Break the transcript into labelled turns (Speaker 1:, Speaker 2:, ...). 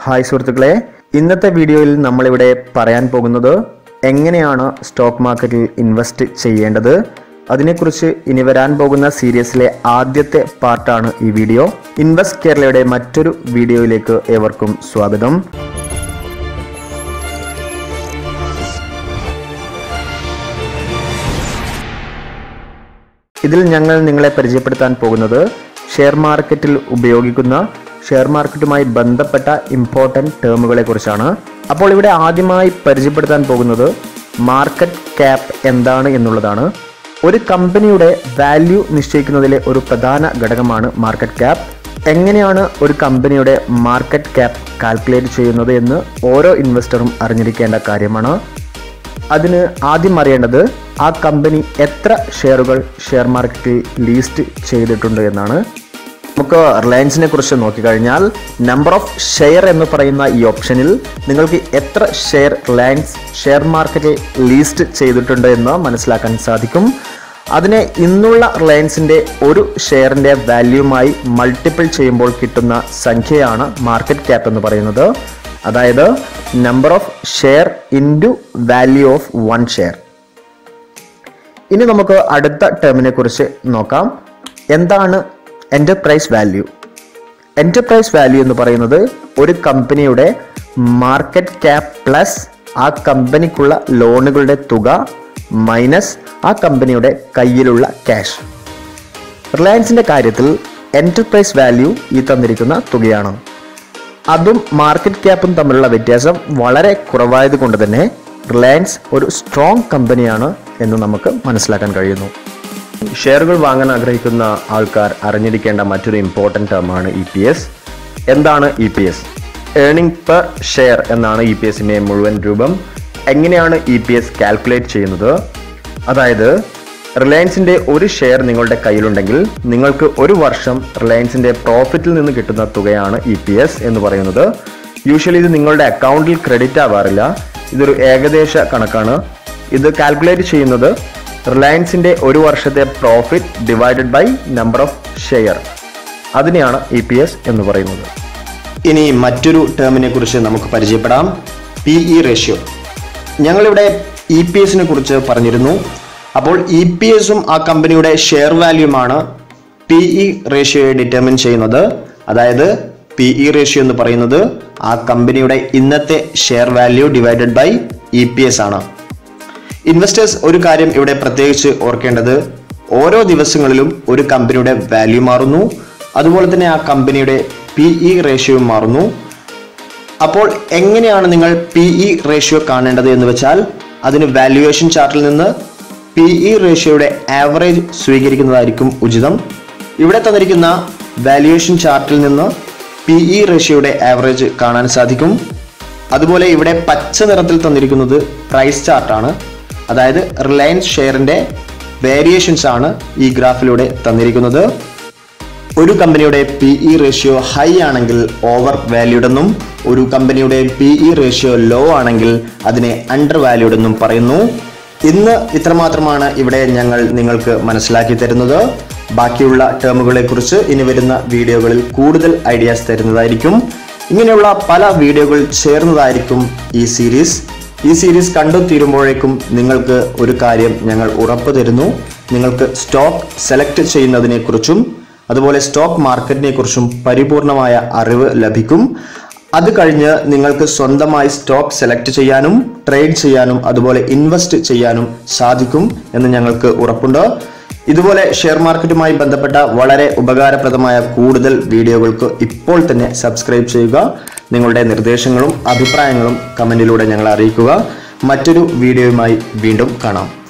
Speaker 1: Hi സുഹൃത്തുക്കളെ, ഇന്നത്തെ വീഡിയോയിൽ നമ്മളിവിടെ പറയാൻ പോകുന്നത് എങ്ങനെയാണ് സ്റ്റോക്ക് മാർക്കറ്റിൽ ഇൻവെസ്റ്റ് ചെയ്യേണ്ടത്. അതിനെക്കുറിച്ച് ഇനി വരാൻ പോകുന്ന സീരീസിലെ ആദ്യത്തെ പാർട്ടാണ് ഈ വീഡിയോ. ഇൻവെസ്റ്റ് കേരളയുടെ മറ്റൊരു വീഡിയോയിലേക്ക് ഏവർക്കും സ്വാഗതം. ഇതിൽ ഞങ്ങൾ നിങ്ങളെ പരിചയപ്പെടുത്താൻ പോകുന്നത് ഷെയർ മാർക്കറ്റിൽ ഉപയോഗിക്കുന്ന ഷെയർ മാർക്കറ്റുമായി ബന്ധപ്പെട്ട ഇമ്പോർട്ടൻറ്റ് ടേമുകളെ കുറിച്ചാണ്. അപ്പോൾ ഇവിടെ ആദ്യമായി പരിചയപ്പെടുത്താൻ പോകുന്നത് മാർക്കറ്റ് ക്യാപ്പ് എന്താണ് എന്നുള്ളതാണ്. ഒരു കമ്പനിയുടെ വാല്യൂ നിശ്ചയിക്കുന്നതിലെ ഒരു പ്രധാന ഘടകമാണ് മാർക്കറ്റ് ക്യാപ്പ്. എങ്ങനെയാണ് ഒരു കമ്പനിയുടെ മാർക്കറ്റ് ക്യാപ്പ് കാൽക്കുലേറ്റ് ചെയ്യുന്നത് എന്ന് ഓരോ ഇൻവെസ്റ്ററും അറിഞ്ഞിരിക്കേണ്ട കാര്യമാണ്. അതിന് ആദ്യം അറിയേണ്ടത് ആ കമ്പനി എത്ര ഷെയറുകൾ ഷെയർ മാർക്കറ്റിൽ ലീസ്റ്റ് ചെയ്തിട്ടുണ്ട് എന്നാണ്. നമുക്ക് റിലയൻസിനെ കുറിച്ച് നോക്കിക്കഴിഞ്ഞാൽ നമ്പർ ഓഫ് ഷെയർ എന്ന് പറയുന്ന ഈ ഓപ്ഷനിൽ നിങ്ങൾക്ക് എത്ര ഷെയർ റിലയൻസ് ഷെയർ മാർക്കറ്റിൽ ലീസ്റ്റ് ചെയ്തിട്ടുണ്ട് എന്ന് മനസ്സിലാക്കാൻ സാധിക്കും. അതിനെ ഇന്നുള്ള റിലയൻസിൻ്റെ ഒരു ഷെയറിൻ്റെ വാല്യൂമായി മൾട്ടിപ്പിൾ ചെയ്യുമ്പോൾ കിട്ടുന്ന സംഖ്യയാണ് മാർക്കറ്റ് ക്യാപ്പ് എന്ന് പറയുന്നത്. അതായത് number of share into value of one share. ഇനി നമുക്ക് അടുത്ത ടേമിനെ കുറിച്ച് നോക്കാം. എന്താണ് എന്റർപ്രൈസ് വാല്യൂ? എന്റർപ്രൈസ് വാല്യൂ എന്ന് പറയുന്നത് ഒരു കമ്പനിയുടെ മാർക്കറ്റ് ക്യാപ്പ് പ്ലസ് ആ കമ്പനിക്കുള്ള ലോണുകളുടെ തുക മൈനസ് ആ കമ്പനിയുടെ കയ്യിലുള്ള ക്യാഷ്. റിലയൻസിന്റെ കാര്യത്തിൽ എന്റർപ്രൈസ് വാല്യൂ ഈ തന്നിരിക്കുന്ന തുകയാണ്. അതും മാർക്കറ്റ് ക്യാപ്പും തമ്മിലുള്ള വ്യത്യാസം വളരെ കുറവായത് കൊണ്ട് തന്നെ റിലയൻസ് ഒരു സ്ട്രോങ് കമ്പനിയാണ് എന്ന് നമുക്ക് മനസ്സിലാക്കാൻ കഴിയുന്നു. ഷെയറുകൾ വാങ്ങാൻ ആഗ്രഹിക്കുന്ന ആൾക്കാർ അറിഞ്ഞിരിക്കേണ്ട മറ്റൊരു ഇമ്പോർട്ടൻ്റ് ടേമാണ് EPS. എന്താണ് EPS? ഏർണിംഗ് പെർ ഷെയർ എന്നാണ് EPSന്റെ മുഴുവൻ രൂപം. എങ്ങനെയാണ് EPS കാൽക്കുലേറ്റ് ചെയ്യുന്നത്? അതായത് റിലയൻസിന്റെ ഒരു ഷെയർ നിങ്ങളുടെ കയ്യിലുണ്ടെങ്കിൽ നിങ്ങൾക്ക് ഒരു വർഷം റിലയൻസിന്റെ പ്രോഫിറ്റിൽ നിന്ന് കിട്ടുന്ന തുകയാണ് EPS എന്ന് പറയുന്നത്. യൂഷ്വലി ഇത് നിങ്ങളുടെ അക്കൗണ്ടിൽ ക്രെഡിറ്റ് ആവാറില്ല. ഇതൊരു ഏകദേശ കണക്കാണ്. ഇത് കാൽക്കുലേറ്റ് ചെയ്യുന്നത് റിലയൻസിന്റെ ഒരു വർഷത്തെ profit divided by number of share, അതിനെയാണ് EPS എന്ന് പറയുന്നത്. ഇനി മറ്റൊരു ടേമിനെ കുറിച്ച് നമുക്ക് പരിചയപ്പെടാം. PE ratio. ഞങ്ങളിവിടെ EPSനെ കുറിച്ച് പറഞ്ഞിരുന്നു. അപ്പോൾ EPSും ആ കമ്പനിയുടെ ഷെയർ വാല്യൂമാണ് PE റേഷ്യോയെ ഡിറ്റർമിൻ ചെയ്യുന്നത്. അതായത് PE റേഷ്യോ എന്ന് പറയുന്നത് ആ കമ്പനിയുടെ ഇന്നത്തെ share value divided by EPS ആണ്. ഇൻവെസ്റ്റേഴ്സ് ഒരു കാര്യം ഇവിടെ പ്രത്യേകിച്ച് ഓർക്കേണ്ടത്, ഓരോ ദിവസങ്ങളിലും ഒരു കമ്പനിയുടെ വാല്യൂ മാറുന്നു, അതുപോലെ തന്നെ ആ കമ്പനിയുടെ PE റേഷ്യോയും മാറുന്നു. അപ്പോൾ എങ്ങനെയാണ് നിങ്ങൾ PE റേഷ്യോ കാണേണ്ടത് എന്ന് വെച്ചാൽ അതിന് വാല്യുവേഷൻ ചാർട്ടിൽ നിന്ന് PE റേഷ്യോയുടെ ആവറേജ് സ്വീകരിക്കുന്നതായിരിക്കും ഉചിതം. ഇവിടെ തന്നിരിക്കുന്ന വാല്യുവേഷൻ ചാർട്ടിൽ നിന്ന് PE റേഷ്യോയുടെ ആവറേജ് കാണാൻ സാധിക്കും. അതുപോലെ ഇവിടെ പച്ച നിറത്തിൽ തന്നിരിക്കുന്നത് പ്രൈസ് ചാർട്ടാണ്. അതായത് റിലയൻസ് ഷെയറിന്റെ വേരിയേഷൻസ് ആണ് ഈ ഗ്രാഫിലൂടെ തന്നിരിക്കുന്നത്. ഒരു കമ്പനിയുടെ PE റേഷ്യോ ഹൈ ആണെങ്കിൽ ഓവർ വാല്യൂഡ് എന്നും ഒരു കമ്പനിയുടെ PE റേഷ്യോ ലോ ആണെങ്കിൽ അതിനെ അണ്ടർ വാല്യൂഡ് എന്നും പറയുന്നു. ഇന്ന് ഇത്രമാത്രമാണ് ഇവിടെ ഞങ്ങൾ നിങ്ങൾക്ക് മനസ്സിലാക്കി തരുന്നത്. ബാക്കിയുള്ള ടേമുകളെ കുറിച്ച് ഇനി വരുന്ന വീഡിയോകളിൽ കൂടുതൽ ഐഡിയാസ് തരുന്നതായിരിക്കും. ഇങ്ങനെയുള്ള പല വീഡിയോകൾ ചേർന്നതായിരിക്കും ഈ സീരീസ് കണ്ടു തീരുമ്പോഴേക്കും നിങ്ങൾക്ക് ഒരു കാര്യം ഞങ്ങൾ ഉറപ്പ് തരുന്നു. നിങ്ങൾക്ക് സ്റ്റോക്ക് സെലക്ട് ചെയ്യുന്നതിനെ കുറിച്ചും അതുപോലെ സ്റ്റോക്ക് മാർക്കറ്റിനെ കുറിച്ചും പരിപൂർണമായ അറിവ് ലഭിക്കും. അത് കഴിഞ്ഞ് നിങ്ങൾക്ക് സ്വന്തമായി സ്റ്റോക്ക് സെലക്ട് ചെയ്യാനും ട്രേഡ് ചെയ്യാനും അതുപോലെ ഇൻവെസ്റ്റ് ചെയ്യാനും സാധിക്കും എന്ന് ഞങ്ങൾക്ക് ഉറപ്പുണ്ട്. ഇതുപോലെ ഷെയർ മാർക്കറ്റുമായി ബന്ധപ്പെട്ട വളരെ ഉപകാരപ്രദമായ കൂടുതൽ വീഡിയോകൾക്ക് ഇപ്പോൾ തന്നെ സബ്സ്ക്രൈബ് ചെയ്യുക. നിങ്ങളുടെ നിർദ്ദേശങ്ങളും അഭിപ്രായങ്ങളും കമന്റിലൂടെ ഞങ്ങളെ അറിയിക്കുക. മറ്റൊരു വീഡിയോയുമായി വീണ്ടും കാണാം.